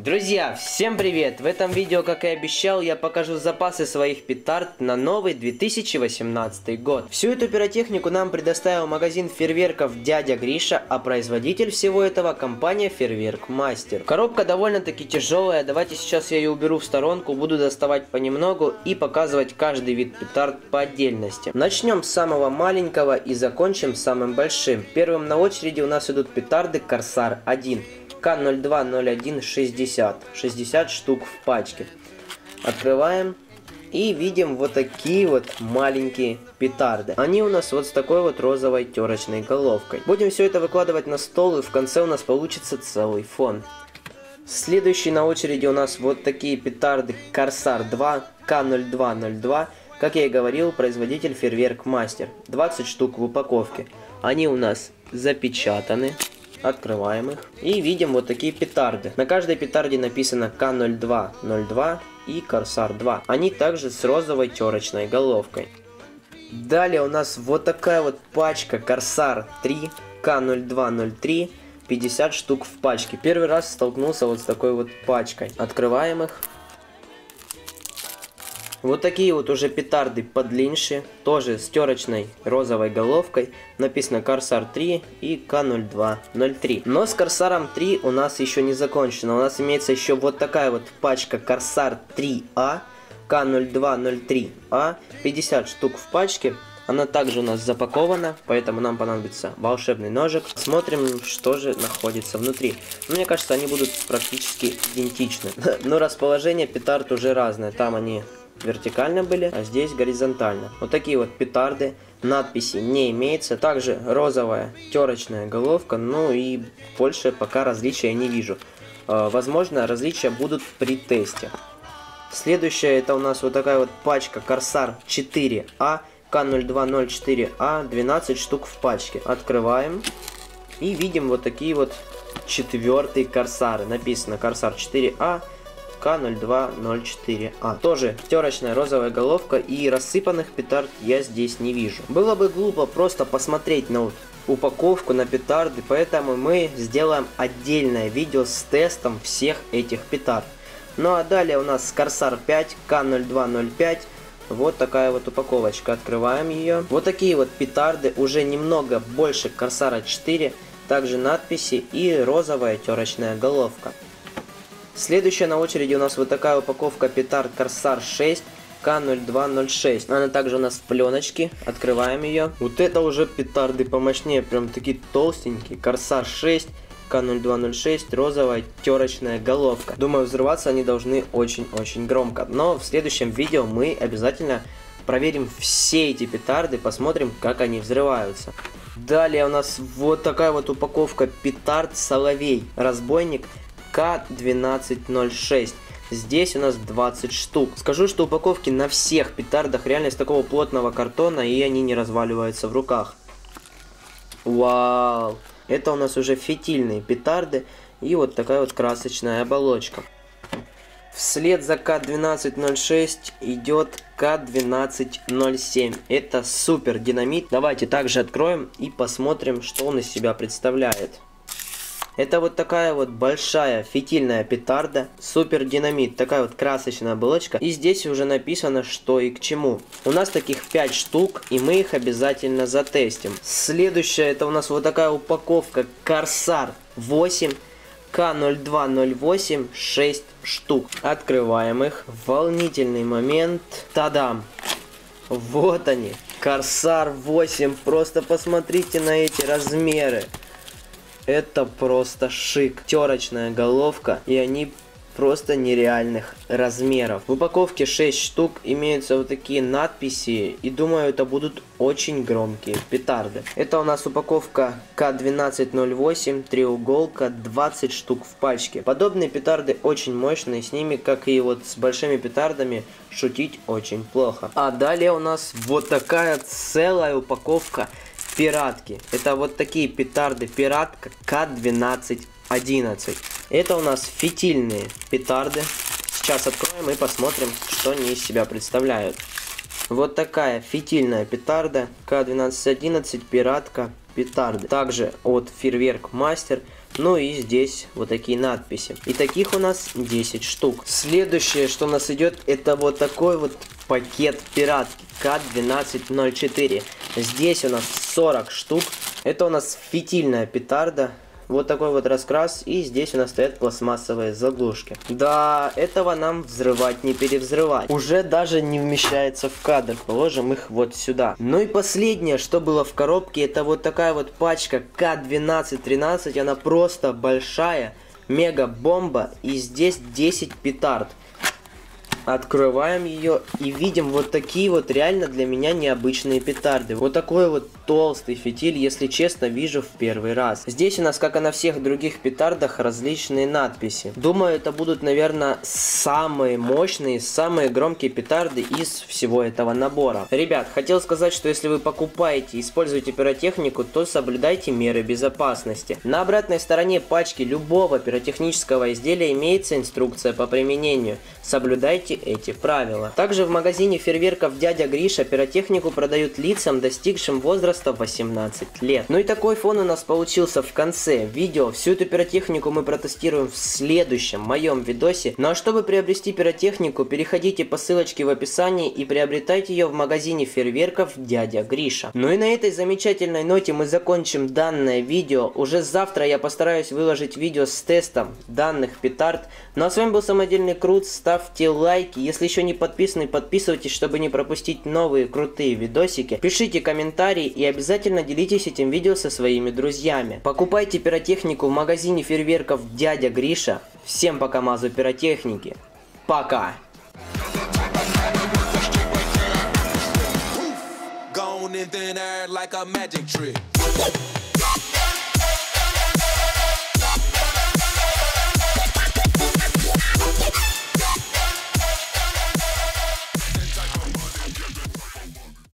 Друзья, всем привет! В этом видео, как и обещал, я покажу запасы своих петард на новый 2018 год. Всю эту пиротехнику нам предоставил магазин фейерверков Дядя Гриша, а производитель всего этого компания Фейерверк Мастер. Коробка довольно-таки тяжелая, давайте сейчас я ее уберу в сторонку, буду доставать понемногу и показывать каждый вид петард по отдельности. Начнем с самого маленького и закончим самым большим. Первым на очереди у нас идут петарды Корсар 1. К020160, 60 штук в пачке. Открываем и видим вот такие вот маленькие петарды. Они у нас вот с такой вот розовой терочной головкой. Будем все это выкладывать на стол, и в конце у нас получится целый фон. Следующий на очереди у нас вот такие петарды Корсар 2 К0202. Как я и говорил, производитель Фейерверк Мастер. 20 штук в упаковке. Они у нас запечатаны. Открываем их и видим вот такие петарды. На каждой петарде написано К0202 и Корсар 2. Они также с розовой терочной головкой. Далее у нас вот такая вот пачка Корсар 3 К0203. 50 штук в пачке. Первый раз столкнулся вот с такой вот пачкой. Открываем их. Вот такие вот уже петарды подлиннее, тоже с терочной розовой головкой. Написано Корсар 3 и К0203. Но с Корсаром 3 у нас еще не закончено. У нас имеется еще вот такая вот пачка Корсар 3А, К0203А, 50 штук в пачке. Она также у нас запакована, поэтому нам понадобится волшебный ножик. Смотрим, что же находится внутри. Мне кажется, они будут практически идентичны. Но расположение петард уже разное. Там они вертикально были, а здесь горизонтально. Вот такие вот петарды. Надписи не имеется. Также розовая терочная головка. Ну и больше пока различия не вижу. Возможно, различия будут при тесте. Следующая это у нас вот такая вот пачка Корсар 4А, К0204А, 12 штук в пачке. Открываем и видим вот такие вот четвертые корсары. Написано Корсар 4А, К0204А. Тоже терочная розовая головка, и рассыпанных петард я здесь не вижу. Было бы глупо просто посмотреть на упаковку, на петарды, поэтому мы сделаем отдельное видео с тестом всех этих петард. Ну а далее у нас Корсар 5 К0205. Вот такая вот упаковочка. Открываем ее. Вот такие вот петарды, уже немного больше Корсара 4. Также надписи и розовая терочная головка. Следующая на очереди у нас вот такая упаковка петард Корсар 6 К0206. Она также у нас в пленочке. Открываем ее. Вот это уже петарды помощнее, прям такие толстенькие. Корсар 6 К0206, розовая терочная головка. Думаю, взрываться они должны очень-очень громко. Но в следующем видео мы обязательно проверим все эти петарды, посмотрим, как они взрываются. Далее у нас вот такая вот упаковка петард Соловей, разбойник К1206. Здесь у нас 20 штук. Скажу, что упаковки на всех петардах реально из такого плотного картона, и они не разваливаются в руках. Вау! Это у нас уже фитильные петарды и вот такая вот красочная оболочка. Вслед за К1206 идет К1207. Это супер динамит. Давайте также откроем и посмотрим, что он из себя представляет. Это вот такая вот большая фитильная петарда, супер динамит, такая вот красочная оболочка. И здесь уже написано, что и к чему. У нас таких 5 штук, и мы их обязательно затестим. Следующая это у нас вот такая упаковка Корсар 8 К0208, 6 штук. Открываем их. Волнительный момент. Тадам! Вот они, Корсар 8. Просто посмотрите на эти размеры. Это просто шик. Терочная головка, и они просто нереальных размеров. В упаковке 6 штук имеются вот такие надписи, и думаю, это будут очень громкие петарды. Это у нас упаковка К1208, треуголка, 20 штук в пачке. Подобные петарды очень мощные, с ними, как и вот с большими петардами, шутить очень плохо. А далее у нас вот такая целая упаковка пиратки. Это вот такие петарды пиратка К1211. Это у нас фитильные петарды. Сейчас откроем и посмотрим, что они из себя представляют. Вот такая фитильная петарда К1211 пиратка петарды. Также от Фейерверк Мастер. Ну и здесь вот такие надписи. И таких у нас 10 штук. Следующее, что у нас идет, это вот такой вот пакет пиратки К1204. Здесь у нас 40 штук. Это у нас фитильная петарда. Вот такой вот раскрас, и здесь у нас стоят пластмассовые заглушки. Да, этого нам взрывать не перевзрывать. Уже даже не вмещается в кадр. Положим их вот сюда. Ну и последнее, что было в коробке, это вот такая вот пачка К1213. Она просто большая, мега бомба. И здесь 10 петард. Открываем ее и видим вот такие вот реально для меня необычные петарды. Вот такой вот толстый фитиль, если честно, вижу в первый раз. Здесь у нас, как и на всех других петардах, различные надписи. Думаю, это будут, наверное, самые мощные, самые громкие петарды из всего этого набора. Ребят, хотел сказать, что если вы покупаете и используете пиротехнику, то соблюдайте меры безопасности. На обратной стороне пачки любого пиротехнического изделия имеется инструкция по применению. Соблюдайте эти правила. Также в магазине фейерверков «Дядя Гриша» пиротехнику продают лицам, достигшим возраста 18 лет. Ну и такой фон у нас получился в конце видео. Всю эту пиротехнику мы протестируем в следующем моем видосе. Ну а чтобы приобрести пиротехнику, переходите по ссылочке в описании и приобретайте ее в магазине фейерверков «Дядя Гриша». Ну и на этой замечательной ноте мы закончим данное видео. Уже завтра я постараюсь выложить видео с тестом данных петард. Ну а с вами был Самодельный Крут. Ставьте лайки. Если еще не подписаны, подписывайтесь, чтобы не пропустить новые крутые видосики. Пишите комментарии и обязательно делитесь этим видео со своими друзьями. Покупайте пиротехнику в магазине фейерверков «Дядя Гриша». Всем пока, мазу пиротехники. Пока! Gone in thin air like a magic trick.